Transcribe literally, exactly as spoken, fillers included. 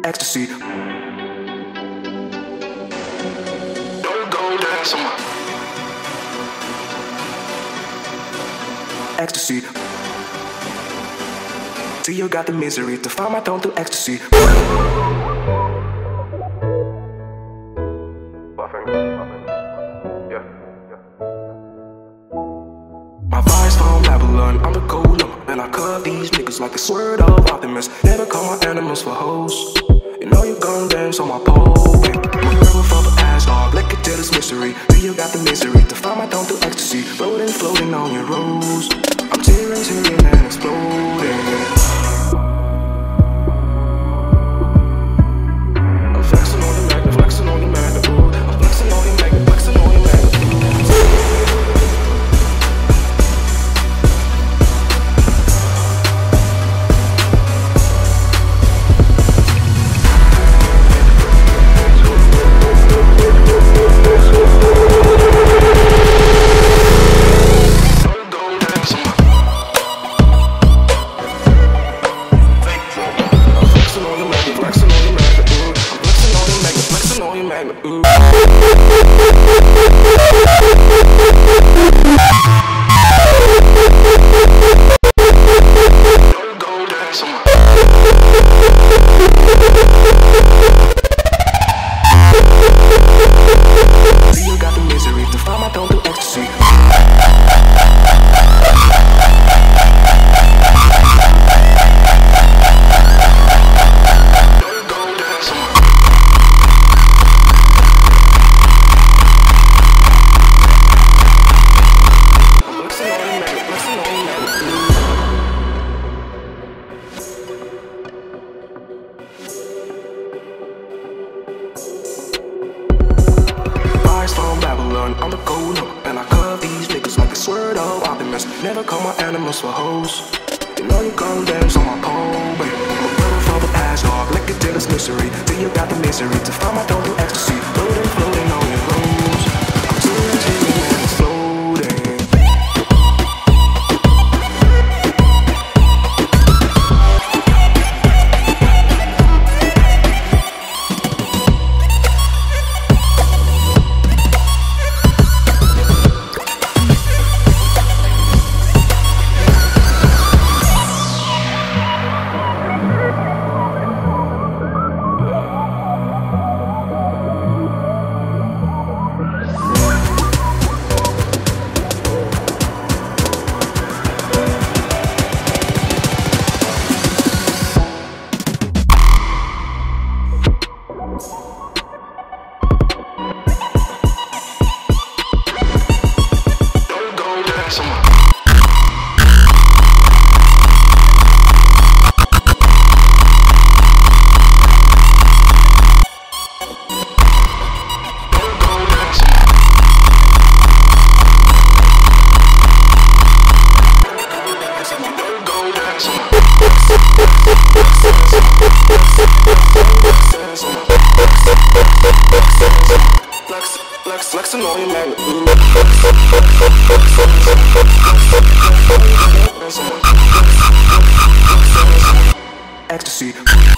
ecstasy. Don't go dance on my ecstasy. See, you got the misery to find my tone through ecstasy. My vibes from Babylon, I'm the cold number, and I cut these niggas like a sword of Optimus. Never call my animals for hoes. You know you gon' dance on my pole. My girl for the ass dog, lick it till it's mystery. See, you got the misery to find my tone through ecstasy. Floating, floating on your rose. I'm tearing, tearing and exploding. I'm flexing on the magnet, flexing on the magnet, ooh. I'm flexing on the magnet, flexing on the magnet, ooh. I'm the gold number, and I cut these niggas like a sword of Optimus. Never call my animals for hoes. You know you gon' dance on my pole, baby. I'm a brother for the ass dog, lick it till it's mystery. Till you got the misery to find my tone through ecstasy. Floating, floating on your rose. I'm tearing, tearing and exploding. Flexing on your magnet, ooh. Ecstasy.